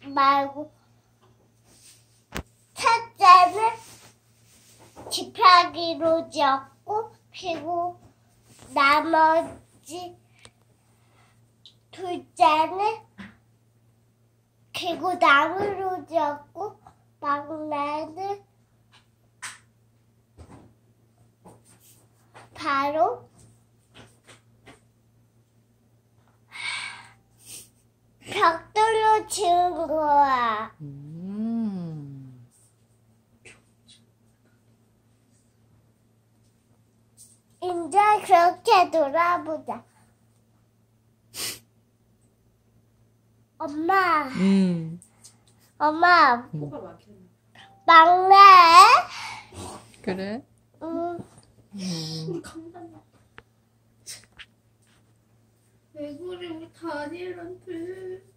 말고 첫째는 지팡이로 지었고 그리고 나머지 둘째는 그리고 나무로 지었고 막내는 바로 벽돌로 지은 거야. 이제 그렇게 놀아보자. 엄마. 엄마. 막내. 그래? 우리 간단해. 왜 그래 우리 다니엘한테.